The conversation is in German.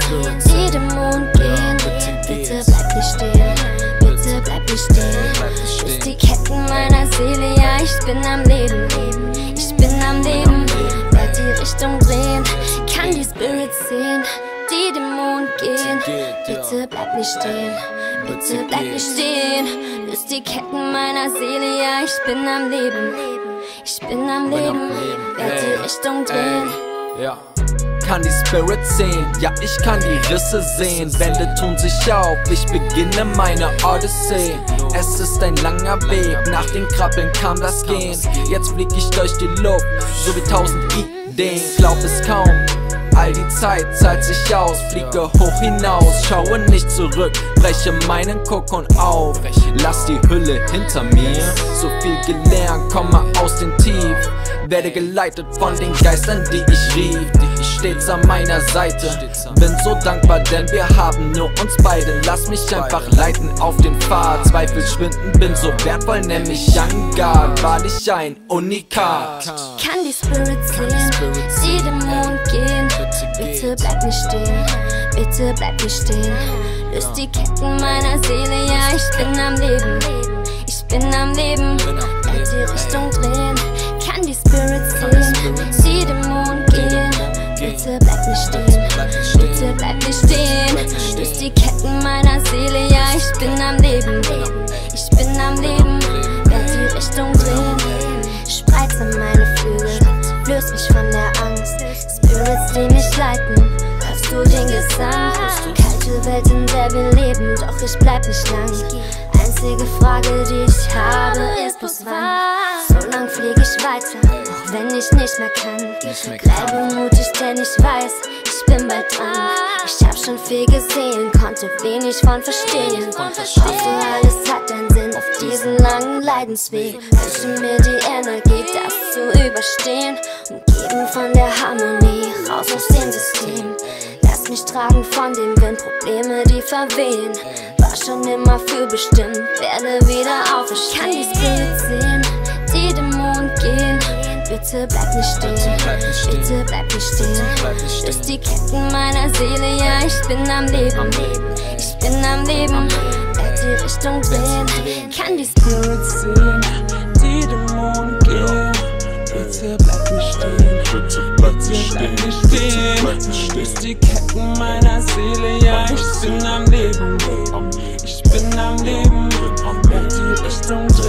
die den Mond gehen. Bitte bleib nicht stehen, bitte bleib nicht stehen. Löst die Ketten meiner Seele, ja, ich bin am Leben. Ich bin am Leben, werd die Richtung drehen. Kann die Spirits sehen, die den Mond gehen. Bitte bleib nicht stehen, bitte bleib nicht stehen. Löst die Ketten meiner Seele, ja, ich bin am Leben. Ich bin am Leben, werd die Richtung drehen. Ja. Kann die Spirits sehen, ja, ich kann die Risse sehen. Wände tun sich auf, ich beginne meine Odyssee. Es ist ein langer Weg, nach den Krabbeln kam das Gehen. Jetzt flieg ich durch die Luft, so wie 1000 Ideen. Glaub es kaum, all die Zeit zahlt sich aus. Fliege hoch hinaus, schaue nicht zurück, breche meinen Kokon auf. Lass die Hülle hinter mir, so viel gelernt, komme aus den Tief. Werde geleitet von den Geistern, die ich rief. Stets an meiner Seite, bin so dankbar, denn wir haben nur uns beide. Lass mich einfach leiten auf den Pfad, Zweifel schwinden, bin so wertvoll, nenn mich Young God. War ich ein Unikat. Kann die Spirits sehen, die den Mond gehen. Bitte bleib nicht stehen, bitte bleib nicht stehen. Löst die Ketten meiner Seele, ja, ich bin am Leben. Ich bin am Leben, werd die Richtung drehen. Kann die Spirits sehen, die den Mond gehen. Bitte bleib nicht stehen, bitte bleib nicht stehen. Löst die Ketten meiner Seele, ja, ich bin am Leben. Ich bin am Leben, werd die Richtung drehen. Spreize meine Flügel, löst mich von der Angst. Spirits, die mich leiten, hörst du den Gesang? Kalte Welt, in der wir leben, doch ich bleib nicht lang. Einzige Frage, die ich habe, ist bloß wann. So lang flieg ich weiter, auch wenn ich nicht mehr kann. Bleibe mutig, denn ich weiß, ich bin bald dran. Ich hab schon viel gesehen, konnte wenig von verstehen. Hoffe, alles hat einen Sinn auf diesen langen Leidensweg. Wünsche mir die Energie, das zu überstehen. Umgeben von der Harmonie, raus aus dem System. Lass mich tragen von dem Wind, Probleme, die verwehen. War schon immer für bestimmt, werde wieder auferstehen. Kann die Spirits sehen, die den Mond gehen. Bitte bleib nicht stehen, bitte bleib nicht stehen. Löst die Ketten meiner Seele, ja, ich bin am Leben. Ich bin am Leben, werd die Richtung drehen. Kann die Spirits sehen, die den Mond gehen. Bitte bleib nicht stehen, bitte bleib nicht stehen. Löst die Ketten meiner Seele, ja, ich bin am Leben. Ich bin am Leben, werd die Richtung drehen.